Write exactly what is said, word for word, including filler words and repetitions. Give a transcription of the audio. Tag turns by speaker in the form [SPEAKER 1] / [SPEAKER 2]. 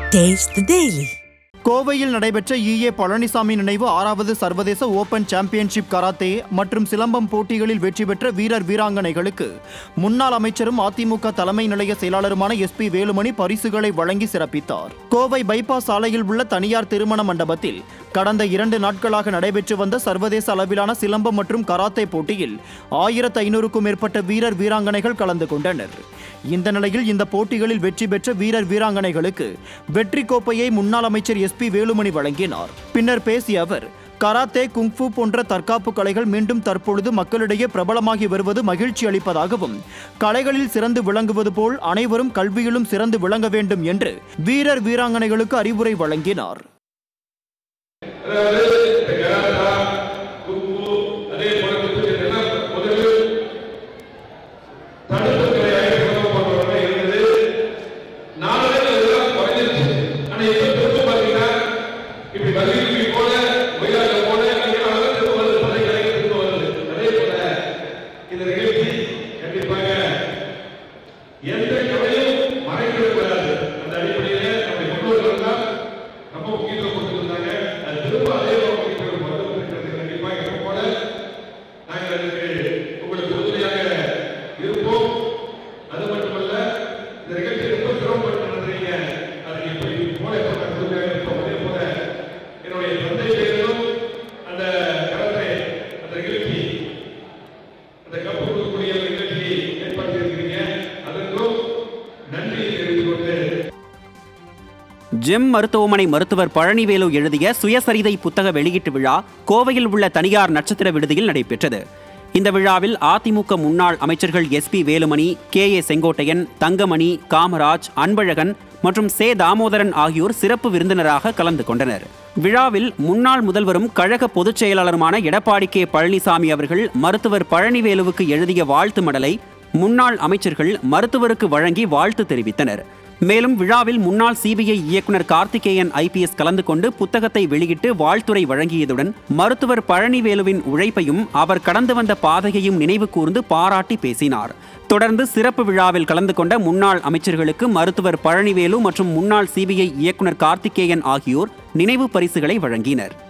[SPEAKER 1] Taste the Daily.
[SPEAKER 2] கோவையில் நடைபெற்ற EA Palaniswami நினைவு ஆறாவது சர்வதேச ஓபன் சாம்பியன்ஷிப் கராத்தே மற்றும் சிலம்பம் போட்டிகளில் வெற்றி பெற்ற வீரர் வீராங்கனைகளுக்கு முன்னாள் அமைச்சரும் அதிமுக தலைமை நிலைய செயலாளருமான எஸ் பி வேலுமணி பரிசுகளை வழங்கி சிறப்பித்தார். கோவை பைபாஸ் சாலையில் உள்ள தனியார் திருமண மண்டபத்தில் கடந்த இரண்டு நாட்களாக நடைபெற்று வந்த சர்வதேச அளவிலான சிலம்பம் மற்றும் கராத்தே போட்டியில் ஆயிரத்து ஐநூறுக்கும் மேற்பட்ட வீரர் வீராங்கனைகள் கலந்து கொண்டனர். இந்த நிலையில் இந்த போட்டிகளில் வெற்றி பெற்ற வீரர் வீராங்கனைகளுக்கு வெற்றி கோப்பையை முன்னாள் அமைச்சர் எஸ் பி வேலுமணி வழங்கினார். பின்னர் பேசிய அவர், கராத்தே, குங்ஃபு போன்ற தற்காப்பு கலைகள் மீண்டும் தற்பொழுது மக்களிடையே பிரபலமாகி வருவது மகிழ்ச்சி அளிப்பதாகவும், கலைகளில் சிறந்து விளங்குவது போல் அனைவரும் கல்வியிலும் சிறந்து விளங்க வேண்டும் என்று வீரர் வீராங்கனைகளுக்கு அறிவுரை வழங்கினார்.
[SPEAKER 3] ஜெம் மருத்துவமனை மருத்துவர் பழனிவேலு எழுதிய சுயசரிதை புத்தக வெளியீட்டு விழா கோவையில் உள்ள தனியார் நட்சத்திர விடுதியில் நடைபெற்றது. இந்த விழாவில் அதிமுக முன்னாள் அமைச்சர்கள் S P Velumani, K A Sengottaiyan, Thangamani, Kamaraj, Anbazhagan மற்றும் சே தாமோதரன் ஆகியோர் சிறப்பு விருந்தினராக கலந்து கொண்டனர். விழாவில் முன்னாள் முதல்வரும் கழக பொதுச் செயலாளருமான எடப்பாடி கே பழனிசாமி அவர்கள் மருத்துவர் பழனிவேலுவுக்கு எழுதிய வாழ்த்து மடலை முன்னாள் அமைச்சர்கள் மருத்துவருக்கு வழங்கி வாழ்த்து தெரிவித்தனர். மேலும் விழாவில் முன்னாள் சிபிஐ இயக்குநர் கார்த்திகேயன் ஐ பி எஸ் கலந்து கொண்டு புத்தகத்தை வெளியிட்டு வாழ்த்துரை வழங்கியதுடன் மருத்துவர் பழனிவேலுவின் உழைப்பையும் அவர் கடந்து வந்த பாதையையும் நினைவு கூர்ந்து பாராட்டி பேசினார். தொடர்ந்து சிறப்பு விழாவில் கலந்து கொண்ட முன்னாள் அமைச்சர்களுக்கு மருத்துவர் பழனிவேலு மற்றும் முன்னாள் சிபிஐ இயக்குநர் கார்த்திகேயன் ஆகியோர் நினைவு பரிசுகளை வழங்கினர்.